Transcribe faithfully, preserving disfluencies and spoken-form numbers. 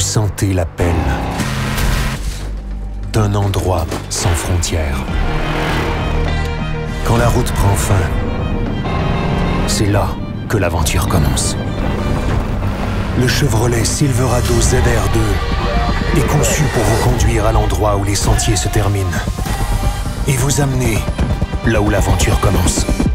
sentez l'appel d'un endroit sans frontières. Quand la route prend fin, c'est là que l'aventure commence. Le Chevrolet Silverado Z R deux est conçu pour vous conduire à l'endroit où les sentiers se terminent et vous amener là où l'aventure commence.